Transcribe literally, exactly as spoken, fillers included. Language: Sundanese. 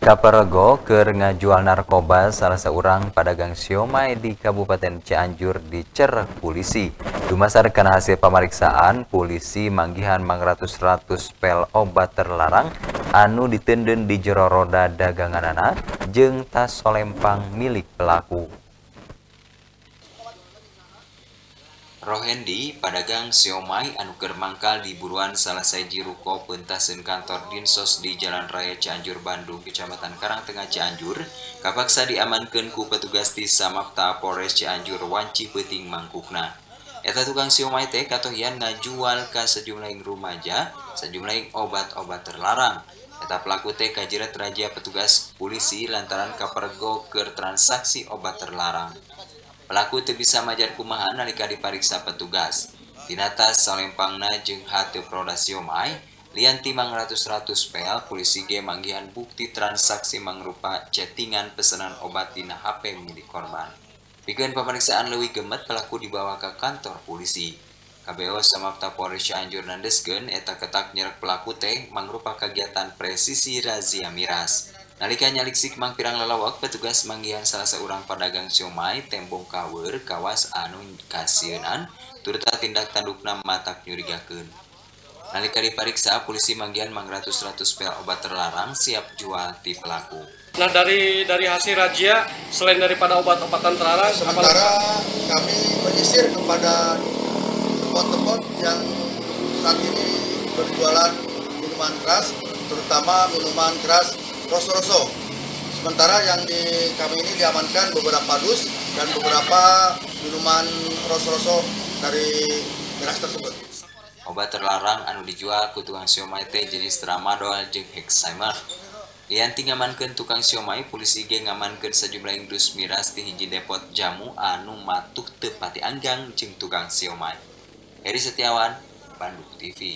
Kaperego keur ngajual narkoba salah seorang pedagang siomay di Kabupaten Cianjur dicer polisi. Dumasarkan hasil pemeriksaan, polisi manggihan mangratus ratus pel obat terlarang anu ditenden di jero roda daganganana jeung tas solempang milik pelaku. Rohendi, pedagang siomay anu keur mangkal di buruan salah saji ruko peuntaseun kantor Dinsos di Jalan Raya Cianjur, Bandung, Kecamatan Karangtengah, Cianjur, kapaksa diamankeun ku petugas di Samapta Polres Cianjur wanci peuting mangkukna. Eta tukang siomay teh katohian ngajual ka sejumlah rumaja sejumlah obat-obat terlarang. Eta pelaku teh kajerat razia petugas polisi lantaran kaperego keur transaksi obat terlarang. Pelaku teu bisa majar kumaha nalika dipariksa petugas. Dina tas salempangna jeung hate proda siomay, lian timang ratus ratus pel, polisi ge manggihan bukti transaksi mangrupa chattingan pesanan obat dina H P milik korban. Pikeun pemeriksaan leuwih gemet, pelaku dibawa ke kantor polisi. K B O Samapta Polres Cianjur nandeskeun eta ketak nyerek pelaku teh mangrupa kegiatan presisi razia miras. Nalika nyaliksik mang pirang lalawak, petugas manggihan salah seorang pedagang siomay tembong kaweur kawas anu kasieun turut tindak tandukna matak nyurigakeun. Nalika dipariksa, polisi manggihan mangratus ratus pel obat terlarang siap jual ti pelaku. Nah dari dari hasil razia, selain daripada obat-obatan terlarang, sementara kami menyisir kepada tempat-tempat yang saat ini berjualan minuman keras, terutama minuman keras Roso-Roso. Sementara yang di kami ini diamankan beberapa dus dan beberapa minuman Roso-Roso dari miras tersebut. Obat terlarang anu dijual ku tukang siomay teh jenis tramadol jeung hexamer. Lian ti ngamankeun tukang siomay, polisi ge ngamankeun sejumlah dus miras ti hiji depot jamu anu matuh teu pati anggang jeung tukang siomay. Heri Setiawan, Bandung T V.